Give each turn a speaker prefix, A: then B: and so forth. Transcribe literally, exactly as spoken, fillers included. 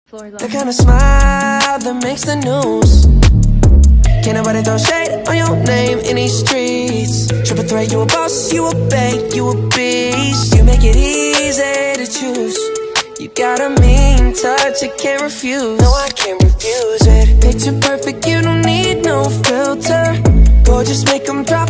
A: The kind of smile that makes the news. Can't nobody throw shade on your name in these streets. Triple threat, you a boss, you a bank, you a beast. You make it easy to choose. You got a mean touch, I can't refuse. No, I can't refuse it. Picture perfect, you don't need no filter. Gorgeous, make them drop